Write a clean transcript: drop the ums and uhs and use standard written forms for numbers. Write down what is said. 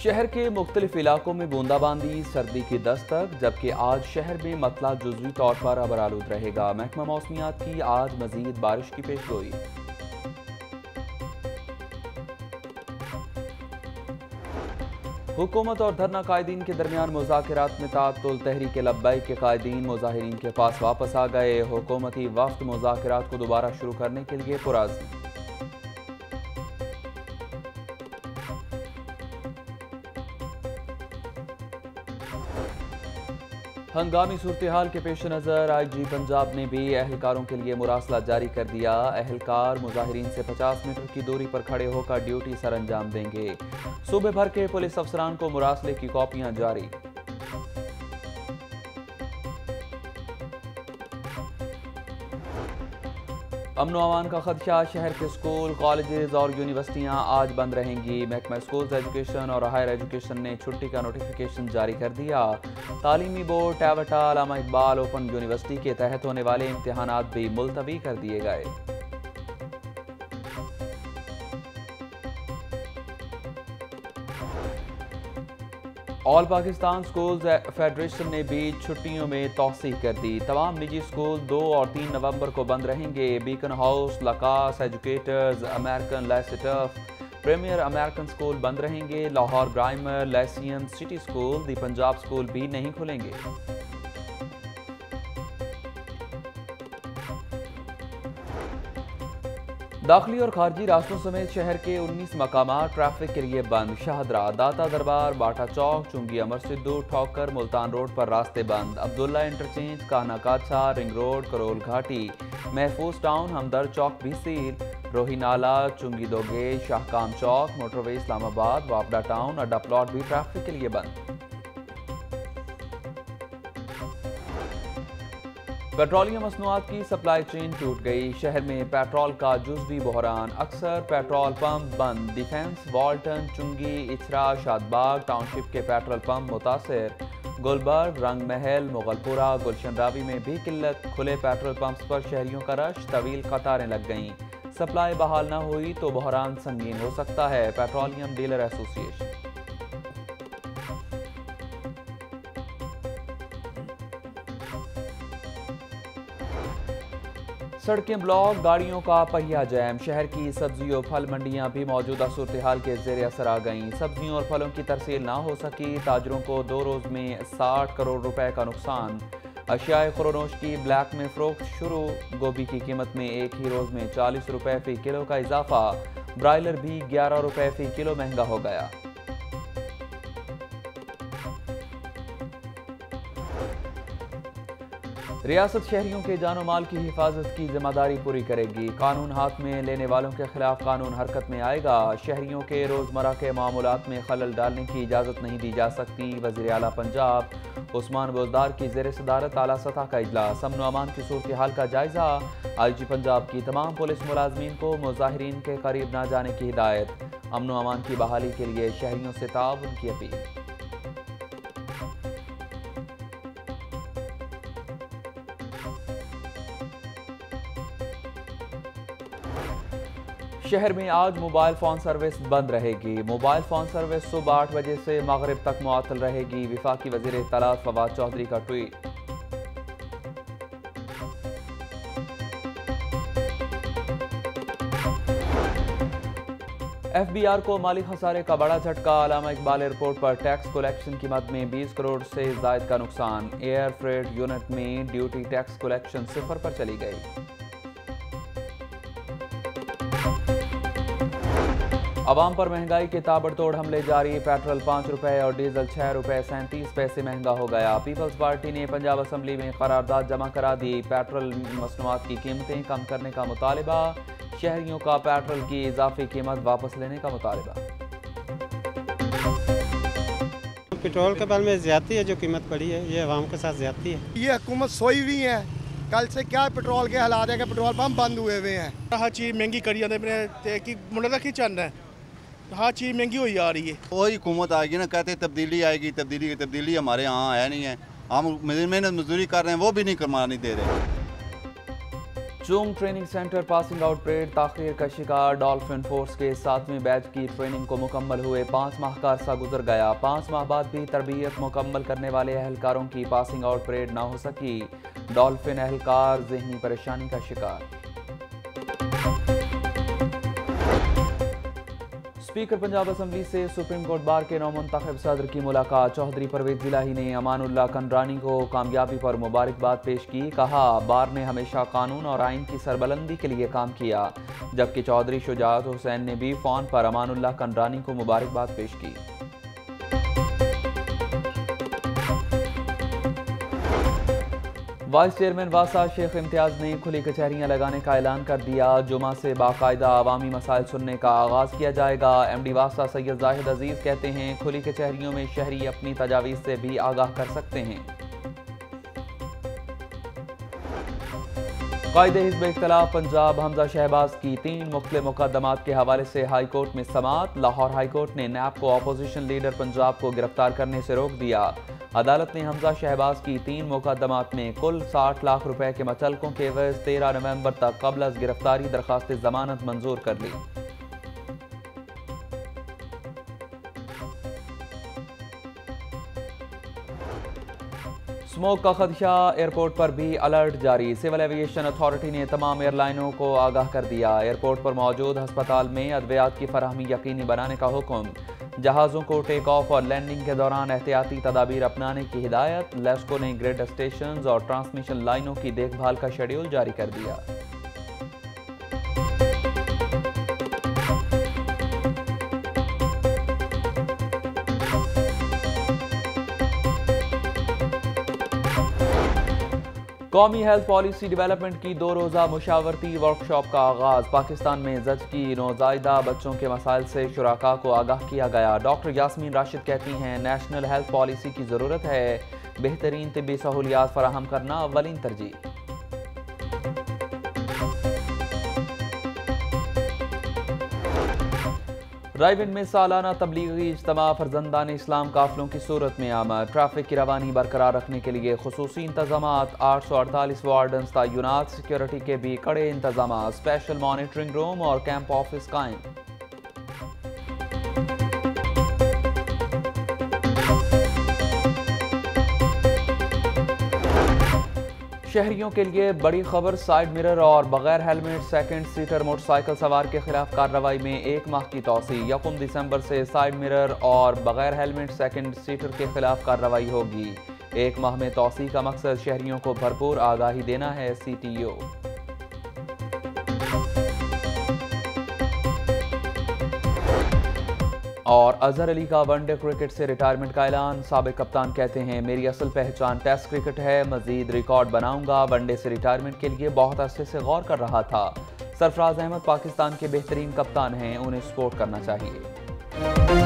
शहर के मुख्तलिफ इलाकों में बूंदाबांदी, सर्दी की दस्तक, जबकि आज शहर में मतला जुज़वी तौर पर अबरालूद रहेगा। महकमा मौसमियात की आज मजीद बारिश की पेशगोई। हुकूमत और धरना कायदीन के दरमियान मुज़ाकरात में तातुल, तहरीक लब्बैक के कायदीन मुज़ाहिरीन के पास वापस आ गए। हुकूमती वफ्द मुज़ाकरात को दोबारा शुरू करने के लिए पुरअज़्म। हंगामी सूरत हाल के पेश नज़र IG पंजाब ने भी एहलकारों के लिए मुरासला जारी कर दिया। एहलकार मुजाहिरीन से 50 मीटर की दूरी पर खड़े होकर ड्यूटी सर अंजाम देंगे। सूबे भर के पुलिस अफसरान को मुरासले की कॉपियां जारी। अमन अमान का खदशा, शहर के स्कूल, कॉलेजेस और यूनिवर्सिटियां आज बंद रहेंगी। महकमा स्कूल्स एजुकेशन और हायर एजुकेशन ने छुट्टी का नोटिफिकेशन जारी कर दिया। तालीमी बोर्ड टावटा अल्लामा इकबाल ओपन यूनिवर्सिटी के तहत होने वाले इम्तिहानात भी मुलतवी कर दिए गए। ऑल पाकिस्तान स्कूल्स फेडरेशन ने भी छुट्टियों में तौसीह कर दी। तमाम निजी स्कूल 2 और 3 नवंबर को बंद रहेंगे। बीकन हाउस, लकास, एजुकेटर्स, अमेरिकन लेसेटफ, प्रीमियर अमेरिकन स्कूल बंद रहेंगे। लाहौर ग्रामर, लेसियन, city school, the Punjab school भी नहीं खुलेंगे। दाखिली और खारजी रास्तों समेत शहर के 19 मकामात ट्रैफिक के लिए बंद। शाहदरा, दाता दरबार, बाटा चौक, चुंगी अमर सिद्धू, ठोकर, मुल्तान रोड पर रास्ते बंद। अब्दुल्ला इंटरचेंज, काना काछा, रिंग रोड, करोल घाटी, महफूज टाउन, हमदर्द चौक भी सील। रोही नाला, चुंगी दोगे, शाहकाम चौक, मोटरवे इस्लामाबाद, वापडा टाउन, अड्डा प्लॉट भी ट्रैफिक के लिए बंद। पेट्रोलियम मसनूआत की सप्लाई चेन टूट गई। शहर में पेट्रोल का जुज़वी बहरान, अक्सर पेट्रोल पंप बंद। Defence, Walton, Chungi, Ichhra, Shadbagh township के पेट्रोल पंप मुतासर। गुलबर्ग, रंग महल, मुगलपुरा, गुलशन रावी में भी किल्लत। खुले पेट्रोल पंप्स पर शहरियों का रश, तवील कतारें लग गईं। सप्लाई बहाल न हुई तो बहरान संगीन हो सकता है। Petroleum dealer association. सड़कें ब्लॉक, गाड़ियों का पहिया जैम। शहर की सब्जी और फल मंडियां भी मौजूदा सूरत हाल के ज़ेर असर आ गईं। सब्जियों और फलों की तरसील ना हो सकी। ताजरों को 2 रोज़ में 60 करोड़ रुपए का नुकसान। अशियाए खुरोनोश की ब्लैक में फ़रोख्त शुरू। गोभी की कीमत में एक ही रोज़ में 40 रुपए फ़ी किलो का इजाफा। ब्रायलर भी 11 रुपए फ़ी किलो महंगा हो गया। रियासत शहरियों के जानो माल की हिफाजत की जिम्मेदारी पूरी करेगी। कानून हाथ में लेने वालों के खिलाफ कानून हरकत में आएगा। शहरियों के रोज़मर्रा के मामूलात में खलल डालने की इजाज़त नहीं दी जा सकती। वज़ीर आला पंजाब उस्मान बोजदार की ज़ेर सदारत आला सतह का इजलास। अमन अमान की सूरत हाल का जायज़ा। IG पंजाब की तमाम पुलिस मुलाजमीन को मुजाहिरीन के करीब न जाने की हिदायत। अमन अमान की बहाली के लिए शहरियों से ताउन की अपील। शहर में आज मोबाइल फ़ोन सर्विस बंद रहेगी। मोबाइल फ़ोन सर्विस सुबह 8 बजे से मगरिब तक मुअत्तल रहेगी। वफाकी वज़ीर इत्तलात फवाद चौधरी का ट्वीट। FBR को माली खसारे का बड़ा झटका। अल्लामा इकबाल एयरपोर्ट पर टैक्स कलेक्शन की मद में 20 करोड़ से ज़ायद का नुकसान। एयर फ्रेट यूनिट में ड्यूटी टैक्स कलेक्शन 0 पर चली गई। अवाम पर महंगाई के ताबड़तोड़ हमले जारी। पेट्रोल 5 रुपए और डीजल 6 रुपए 37 पैसे महंगा हो गया। पीपल्स पार्टी ने पंजाब असम्बली में करारदाद जमा करा दी। पेट्रोल मसनूआत की कीमतें कम करने का मुतालिबा। शहरियों का पेट्रोल की इजाफी कीमत वापस लेने का मुतालिबा। पेट्रोल के बारे में ज्यादती है, जो कीमत बढ़ी है ये अवाम के साथ ज्यादती है। ये हुकूमत सोई हुई है। कल से क्या पेट्रोल के हालात है कि पेट्रोल पंप बंद हुए हुए हैं। हर चीज़ महंगी करी जाते मुंडा तक ही चल रहा है। हर चीज़ महंगी हुई जा रही है। वही हुकूमत आएगी ना, कहते तब्दीली आएगी। तब्दीली हमारे यहाँ आया नहीं है। हम मेहनत मजदूरी कर रहे हैं, वो भी नहीं करवाने दे रहे। Chung training centre passing out parade ताखीर का शिकार। डॉल्फिन फोर्स के 7वें बैच की ट्रेनिंग को मुकम्मल हुए 5 माह का अरसा गुजर गया। 5 माह बाद भी तरबियत मुकम्मल करने वाले एहलकारों की पासिंग आउट परेड ना हो सकी। डॉल्फिन एहलकार जहनी परेशानी का शिकार। स्पीकर पंजाब असम्बली से सुप्रीम कोर्ट बार के नौमुंतखब सदर की मुलाकात। चौधरी परवेज जिलाही ने अमानुल्लाह कंडरानी को कामयाबी पर मुबारकबाद पेश की। कहा, बार ने हमेशा कानून और आइन की सरबलंदी के लिए काम किया। जबकि चौधरी शुजात हुसैन ने भी फोन पर अमानुल्लाह कंडरानी को मुबारकबाद पेश की। वाइस चेयरमैन वासा शेख इम्तियाज ने खुली कचहरियां लगाने का ऐलान कर दिया। जुमा से बाकायदा अवामी मसाइल सुनने का आगाज किया जाएगा। एमडी वासा सैयद जाहिद अजीज कहते हैं, खुली कचहरियों में शहरी अपनी तजावीज़ से भी आगाह कर सकते हैं। कायदे हिज़्ब इख्तिलाफ पंजाब हमजा शहबाज की 3 मुख्तलिफ मुकदमात के हवाले से हाई कोर्ट में समाअत। लाहौर हाई कोर्ट ने नैब को अपोजिशन लीडर पंजाब को गिरफ्तार करने से रोक दिया। अदालत ने हमजा शहबाज की 3 मुकदमात में कुल 60 लाख रुपए के मुतल्लकों के एवज 13 नवंबर तक कबल अज़ गिरफ्तारी दरखास्त जमानत मंजूर कर ली। स्मोक का खदशा, एयरपोर्ट पर भी अलर्ट जारी। सिविल एविएशन अथॉरिटी ने तमाम एयरलाइनों को आगाह कर दिया। एयरपोर्ट पर मौजूद हस्पताल में अद्वियात की फराहमी यकीनी बनाने का हुक्म। जहाज़ों को टेक ऑफ और लैंडिंग के दौरान एहतियाती तदाबीर अपनाने की हिदायत। लेस्को ने ग्रिड स्टेशन और ट्रांसमिशन लाइनों की देखभाल का शेड्यूल जारी कर दिया। कौमी हेल्थ पॉलिसी डेवलपमेंट की 2 रोज़ा मुशावरती वर्कशॉप का आगाज। पाकिस्तान में ज़च्ची नौज़ायदा बच्चों के मसाइल से शुराका को आगाह किया गया। डॉक्टर यास्मीन राशिद कहती हैं, नेशनल हेल्थ पॉलिसी की ज़रूरत है। बेहतरीन तिब्बी सहूलियात फराहम करना अव्वलीन तरजीह। रायविंड में सालाना तबलीगी इज्तिमा फरजंदान इस्लाम काफिलों की सूरत में आमद। ट्रैफिक की रवानी बरकरार रखने के लिए खुसूसी इंतजामात। 848 वार्डन्स तैनात। सिक्योरिटी के भी कड़े इंतजामात। स्पेशल मॉनिटरिंग रूम और कैंप ऑफिस कायम। शहरियों के लिए बड़ी खबर, साइड मिरर और बगैर हेलमेट सेकंड सीटर मोटरसाइकिल सवार के खिलाफ कार्रवाई में 1 माह की तौसी। 1 दिसंबर से साइड मिरर और बगैर हेलमेट सेकंड सीटर के खिलाफ कार्रवाई होगी। 1 माह में तौसी का मकसद शहरियों को भरपूर आगाही देना है। CTO। और अजहर अली का वनडे क्रिकेट से रिटायरमेंट का ऐलान। साबिक कप्तान कहते हैं, मेरी असल पहचान टेस्ट क्रिकेट है, मजीद रिकॉर्ड बनाऊंगा। वनडे से रिटायरमेंट के लिए बहुत अरसे से गौर कर रहा था। सरफराज अहमद पाकिस्तान के बेहतरीन कप्तान हैं, उन्हें सपोर्ट करना चाहिए।